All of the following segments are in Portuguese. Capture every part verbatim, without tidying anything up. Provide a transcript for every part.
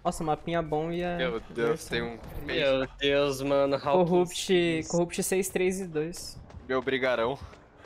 Nossa, mapinha bom e a... Meu Deus, tem um... Meu Deus, mano. Corrupt, Corrupt seis, três e dois. Meu brigarão.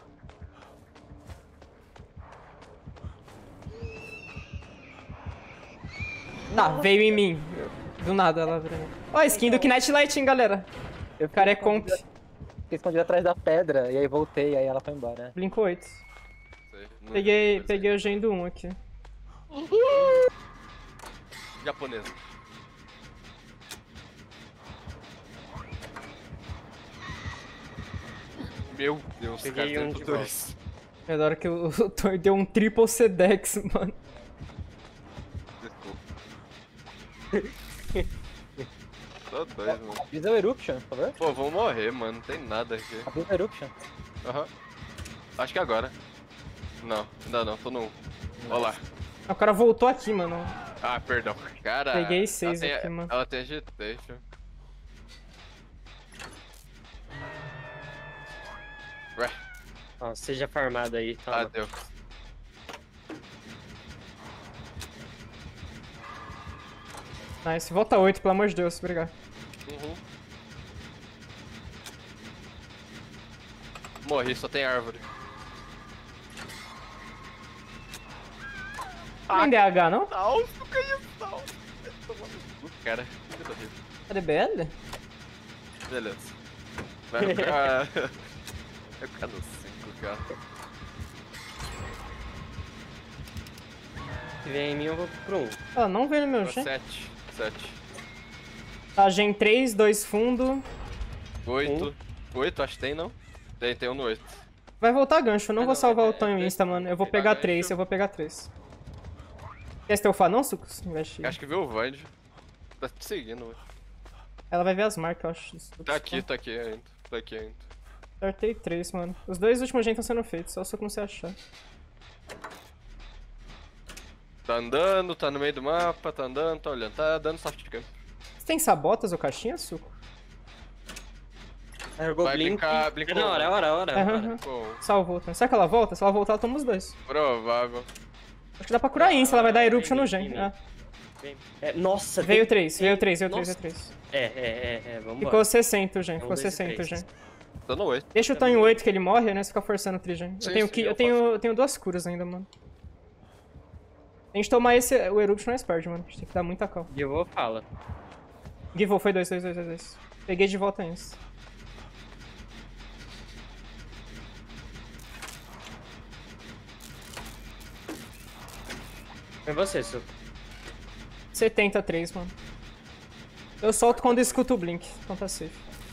Tá, veio em mim. Do nada ela veio. Ó, skin do Knight Light, hein, galera. Eu O cara é comp. Fiquei escondido atrás da pedra, e aí voltei, aí ela foi embora. Blinco oito. Sei, não Peguei, sei. peguei o gen do um aqui. Japonês. Meu Deus, Peguei cara, um tem de dois. É da hora que o, o Thor deu um triple Sedex, mano. Desculpa. Tô dois, mano. Avisa o Eruption, por favor. Pô, vou morrer, mano. Não tem nada aqui. Avisa o Eruption. Aham. Acho que é agora. Não, ainda não, tô no um. Olha lá. O cara voltou aqui, mano. Ah, perdão. Cara. Peguei seis ela tem- aqui, mano. Ela tem agitation. Ué, Ó, seja farmado aí, tá? adeus. Nice. Volta oito, pelo amor de Deus. Obrigado. Uhum. Morri, só tem árvore. Não D H, não? Não, fica isso, não. Cara, que horrível. Cadê B L? Beleza. Vai ficar. Vai ficar no cinco, cara. Se vier em mim, eu vou pro um. Ela não veio no meu No gen. sete. sete. Tá, gen três, dois fundo. oito. oito, acho que tem, não? Tem, tem um no oito. Vai voltar gancho, eu não Ah, vou não, salvar é- o Tonho é- Insta, mano. Eu vou pegar pegar gancho. três, eu vou pegar três. Quer stealthar não, Sucos? Investe. Acho que viu o Void. Tá te seguindo. Ela vai ver as marcas, eu acho. Sucos. Tá aqui, tá aqui ainda. Tá aqui ainda. Acertei três, mano. Os dois últimos gen estão sendo feitos, só o Suco não se achar. Tá andando, tá no meio do mapa, tá andando, tá olhando. Tá dando soft camp. Você tem sabotas ou caixinha, Suco? Carregou Vai blink. brincar, blincou. É na hora, é hora, é hora. é Aham, hora. aham. Pô, Salvou, tá? Será que ela volta? Se ela voltar, ela toma os dois. provável. Acho que dá pra curar Insta, ela vai dar Eruption no Vem, gen. vem, Ah, vem. É, nossa, veio tem- três, veio três, veio três, Nossa. veio três. É, é, é, é, vamos Ficou sessenta o gen, Um, ficou dois e sessenta o três. gen. Tô no oito. Deixa o Tonho oito que ele morre, né? Você fica forçando o trigen. Eu Sim, tenho, sim, que, eu eu, tenho, faço. eu tenho duas curas ainda, mano. A gente tomar esse, o Eruption nós perde, mano. A gente tem que dar muita calma. E eu vou fala. Give foi dois, dois, dois, dois, dois. Peguei de volta isso. É você, Suco. setenta e três, mano. Eu solto quando eu escuto o Blink, então tá safe.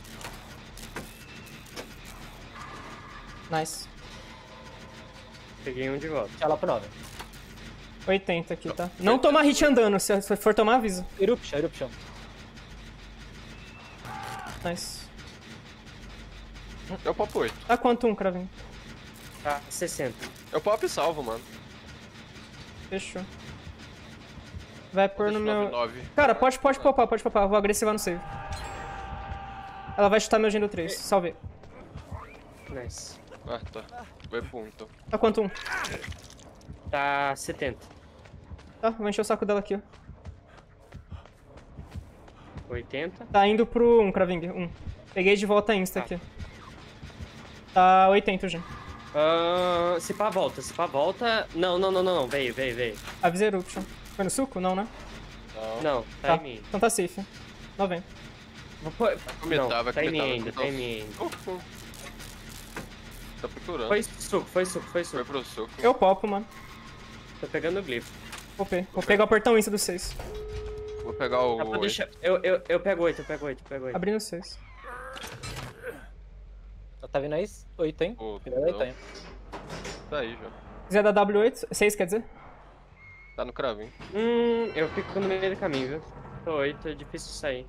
Nice. Peguei um de volta. Deixa ela pro nove. oitenta aqui, tá? Não tomar hit andando, se for tomar, avisa. Eruption, Eruption. Nice. Eu pop oito. Tá quanto um, Cravinho? Tá, sessenta. Eu pop e salvo, mano. Fechou. Vai pôr no nove, meu... nove. Cara, pode, pode popar, pode popar. Eu vou agressivar no save. Ela vai chutar meu gen do três. Salve. Nice. Ah, tá. Vai pro um, então. Tá quanto um? Tá setenta. Tá, vou encher o saco dela aqui, ó. oitenta. Tá indo pro um, Craving. um. Peguei de volta a insta Tá. aqui. Tá oitenta o gen. Ah, se pá volta, se pá volta. Não, não, não, não, não. Veio, veio, veio. Avisei Eruption. Foi no suco? Não, né? Não. Não, tá, Tá. em mim. Então tá safe. noventa. Vou pôr- cometar, Não, vai tá em mim cometar, vai ainda, tá cometar. em mim ainda. Uh, uh. Tá procurando. Foi suco, foi suco, foi Foi suco. pro soco. Eu popo, mano. Tô pegando o glifo. Popei. Vou pegar o portão insta do seis. Vou pegar o. Dá pra deixar. Eu, eu, eu pego oito, eu pego oito, eu pego oito. Abrindo o seis. Ela tá vindo aí? oito, hein? Pô, Cuidado aí, não. Tonho. Tá aí, já. Quiser dar W oito, seis quer dizer? Tá no cravinho. Hum, eu fico no meio do caminho, viu? Tô oito, é difícil sair.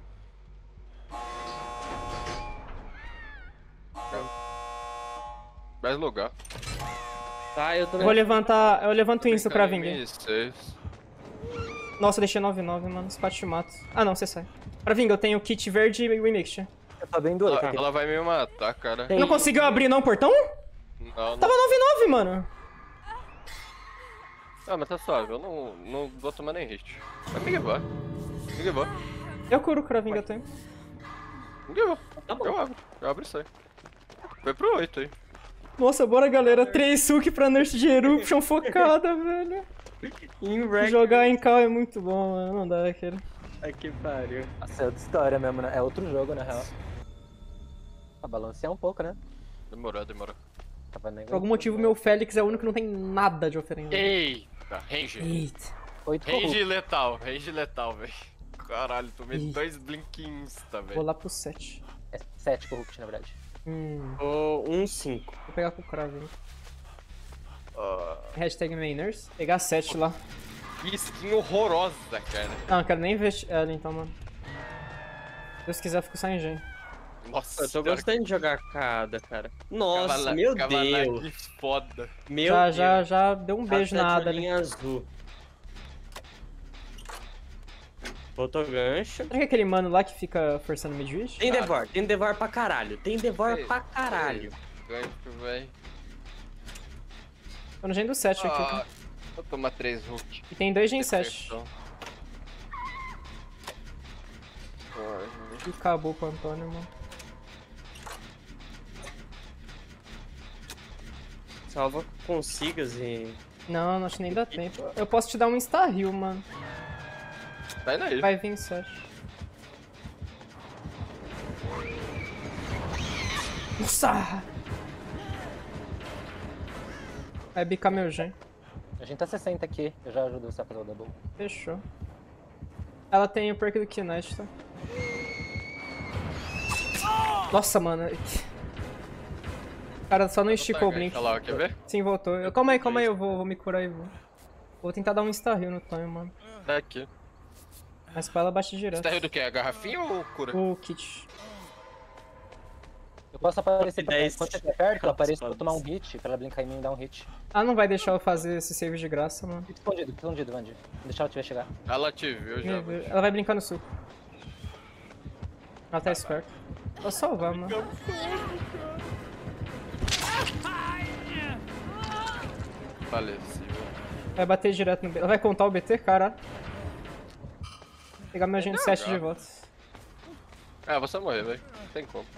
Vai logar. Tá, eu tô Eu vou levantar. Eu levanto o insta pra vir. seis. Nossa, eu deixei nove nove, mano. Esse te mata. Ah, não, você sai. Pra vir, eu tenho kit verde e remixture. Eu tô bem doido Ela, aqui. ela vai me matar, cara. Tem- Não conseguiu abrir não o portão? Não, não. Tava nove nove, mano. Ah, mas tá suave. Eu não, não vou tomar nem hit. Vai me levar. Ninguém vai. Eu curo o Kravinga, eu tenho. Ninguém vai. Tá bom. Eu abro. Eu abro isso aí. Foi pro oito aí. Nossa, bora, galera. três Suki pra Nurse de Eruption focada, velho. Em record. Jogar em cal é muito bom, mano. Não dá, cara. Ai, que pariu. Nossa, é outra história mesmo, né? É outro jogo, na real. A balancear um pouco, né? Demorou, demorou. Tava nem Por algum motivo, meu Félix é o único que não tem nada de oferenda. Eita, range. Eita. Oito Range corruptos. letal, range letal, velho. Caralho, tomei Ih. dois blink insta, Vou velho. lá pro sete. É sete corruptos, na verdade. Hum, Ô, um cinco. vou pegar com o Kravinga. Ah, Hashtag main nurse. Pegar sete lá. que skin horrorosa, cara. Não, eu quero nem ver ela então, mano. Se Deus quiser, eu fico sem engenho. Nossa, Eu tô cara, gostando de jogar cada, cara. Nossa, cavala- meu cavala- Deus. Que foda. Meu já, Deus. já, já deu um beijo Essa na de Ada ali. olhinho azul. Botou gancho. Será que é aquele mano lá que fica forçando mid-wish? Tem Cara. Devour, tem Devour pra caralho. Tem Devour Ei, pra caralho. Gancho, velho. Tô no gen do sete aqui, Ah, cara. vou tomar três hook. E tem dois gen sete. Então. Ai, E acabou pro Antônio, mano. Salva com sigas e... Não, acho que nem dá tempo. Eu posso te dar um insta-heal, mano. Tá indo aí. Vai vir sete. Nossa! Vai bicar meu gen. A gente tá sessenta aqui, eu já ajudo você a fazer o double. Fechou. Ela tem o perk do Knight, tá? Nossa, mano. O cara só não esticou o blink. Olha lá, quer ver? Sim, voltou. Eu, calma aí, calma aí, eu vou, vou me curar e vou. Vou tentar dar um insta-heal no time, mano. Tá aqui. Mas pra ela bate direto. Você tá do que? A garrafinha ou cura? O kit. Eu posso aparecer pra dez. quando você estiver perto, eu apareço pra tomar um hit, pra ela brincar em mim e dar um hit. Ah, não vai deixar eu fazer esse save de graça, mano. Fica escondido, fica escondido, Vandy. Deixa ela te ver chegar. Ela te viu já. velho. Ela vai brincar no suco. Ela tá esperta. Vou salvar, mano. Faleceu. Vai bater direto no B. Ela vai contar o B T, cara. Pegar meu agente sete de volta. Ah, você vai morrer, velho. Não tem como.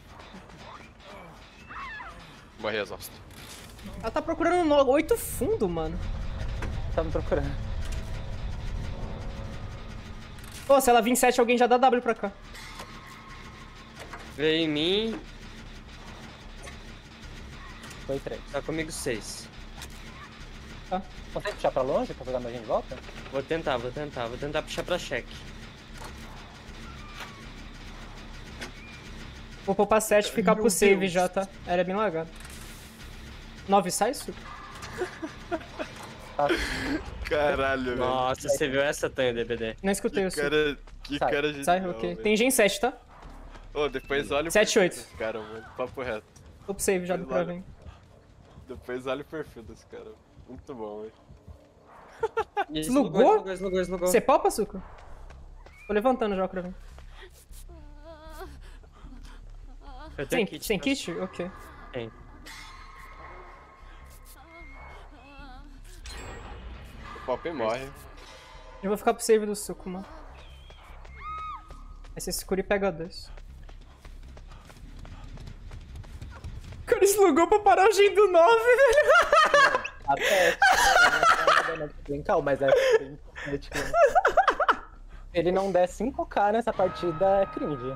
Morri exausto. Ela tá procurando no oito fundo, mano. Tá me procurando. Pô, se ela vir sete, alguém já dá W pra cá. Veio em mim, Foi três. tá comigo seis. Tá. Consegue puxar pra longe pra pegar meu gente de volta? Vou tentar, vou tentar, vou tentar puxar pra cheque. Vou poupar sete e ficar Meu pro save Deus. já, tá? Ela é bem lagada. nove sai isso? Tá. Caralho, velho. Nossa, você viu essa, Tanho, D B D? Não escutei o Que suco. cara, que Sai. cara genial, Sai, ok. velho. Tem gen sete, tá? Ô, depois olha o Sete, perfil oito. desse cara, mano. Papo reto. Tô pro save já do Olha. Kraven. Depois olha o perfil desse cara. Muito bom, velho. Deslugou? Deslugou, deslugou, deslugou. Você palpa, Suco? Tô levantando já o Kraven. Eu Tem tenho kit? Tem kit? Ok. Tem. O Pop morre. Eu vou ficar pro save do Suco, mano. Aí você escura e pega dois. O cara slugou pra parar o gen do nove, velho. Até. Bem calmo, mas é bem crítico. Se ele não der cinco K nessa partida, é cringe.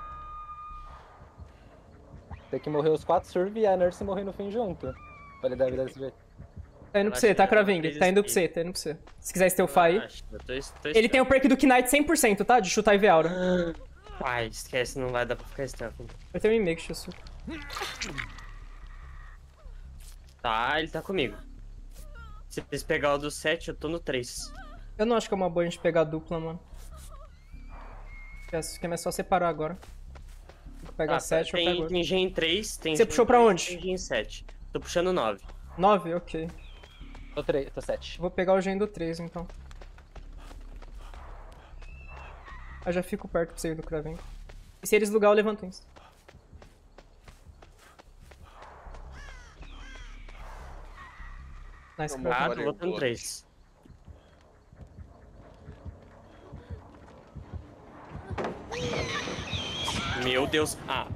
Tem que morrer os quatro surf e a Nurse morrer no fim junto. Pra ele dar a vida desse jeito. Tá indo pra você, tá, Kraven? Tá indo pra você, tá indo pra você. Se quiser stealthar aí. Relaxa, eu tô, tô Ele tem o perk do Knight cem por cento, tá? De chutar e ver aura. Ai, esquece, não vai dar pra ficar stealth. Eu tenho um Image, Suco. Tá, ele tá comigo. Se eles pegar o do sete, eu tô no três. Eu não acho que é uma boa a gente pegar a dupla, mano. Acho que é só separar agora. Vou pegar Tá, sete, eu tem, pego outro. tem gen três, tem Você gen puxou pra três, onde? Tem gen sete. Tô puxando nove. nove? Ok. Tô três, tô sete. Vou pegar o gen do três, então. Eu já fico perto pra você do Kraven. E se eles lugar, eu levanto insta. Nice, Vamos Kraven. Ah, Olha tô aí, botando boa. três. Meu Deus. Ah,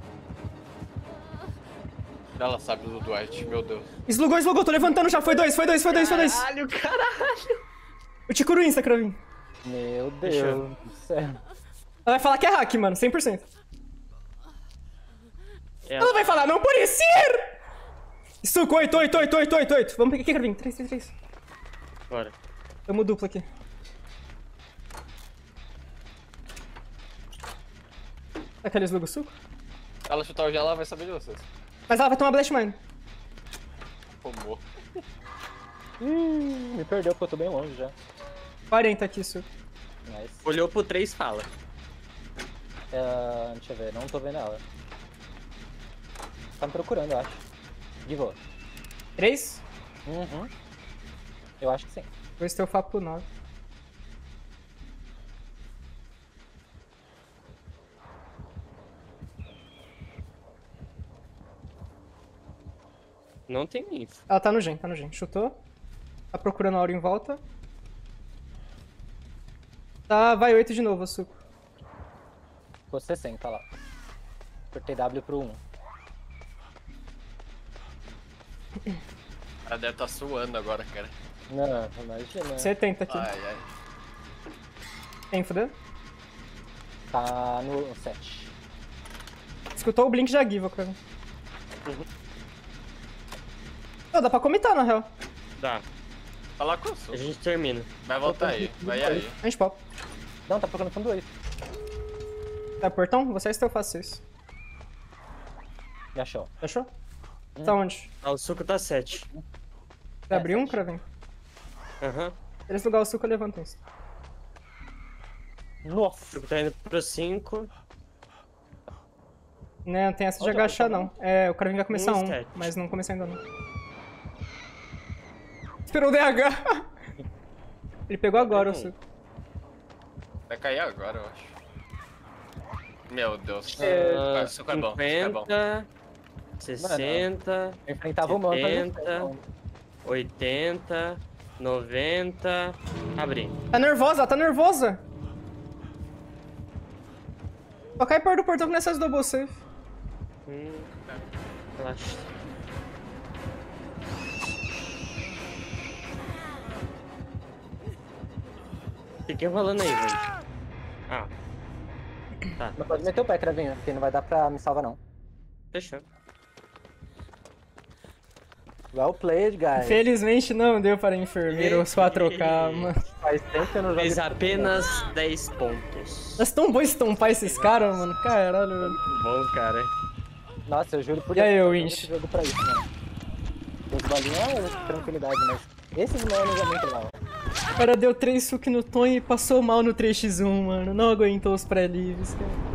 Ela sabe do Dwight, meu Deus. Slugou, slugou, tô levantando já. Foi dois, foi dois, foi dois, foi dois. caralho, caralho. Eu te curo insta, Kraven. Meu Deus Fechou. do céu. Ela vai falar que é hack, mano, cem por cento. Ela... Ela vai falar, não pode ser! Suco, oito, oito, oito, oito, oito, oito. Vamos pegar aqui, Kraven. três, três, três. Bora. Tamo duplo aqui. Aquele slug suco? Se ela chutar o gelo, ela vai saber de vocês. Mas ela vai tomar Blast Mine. Tomou. Ih, me perdeu porque eu tô bem longe já. quarenta aqui, suco. Nice. Olhou pro três, fala. É, deixa eu ver, não tô vendo ela. Tá me procurando, eu acho. Givou. três. Uhum. Eu acho que sim. Vou stealthar pro nove. Não tem info. Ela tá no gen, tá no gen. Chutou. Tá procurando a aura em volta. Tá, vai oito de novo, suco. Ficou sessenta lá. Apertei W pro um. Ela deve tá suando agora, cara. Não, imagina. setenta aqui. Ai, ai. Tem fuder? Tá no sete. Escutou o blink já give, cara. Oh, dá pra comitar, na real. Dá. Fala com o A Su. gente termina. Vai voltar aí, vai aí. A gente pop. Não, tá procurando fundo oito. Tá, portão? Você é stealth seis. Me achou. Fechou? Tá onde? Ah, o suco tá sete. Você abriu um, Kraven? Aham. Se eles lugar o suco, eu levanto isso. O Nossa. suco tá indo pro cinco. Né, não tem essa de Onde agachar, ela tá não. É, o Kraven vai começar Um um, stat. mas não comecei ainda não. Esperou o D H! Ele pegou agora o suco. Vai cair agora, eu acho. Meu Deus. Ah, Ah, suco é bom, suco é bom. cinquenta, sessenta, Eu enfrentava o mano pra setenta, oitenta, noventa. Abri. Tá nervosa, ela tá nervosa! Só cai perto do portão que nessas double safe. Hum, relaxa. Fiquem rolando aí, gente. Ah. Tá, Não pode meter o pé, Cravinho, porque não vai dar pra me salvar, não. fechou. Well played, guys. Infelizmente não deu para enfermeiro os quatro K, mano. Faz tempo que eu não jogo. Fez apenas dez pontos. Mas tão bom estompar esses caras, mano. Caralho, mano. Bom, cara. Nossa, eu juro por E aí, Deus, eu Winch? esse jogo pra isso, mano. Os bolinhos é tranquilidade, mas esses manos é muito mal. O cara deu três suki no Tom e passou mal no três por um, mano. Não aguentou os pré-livres, cara.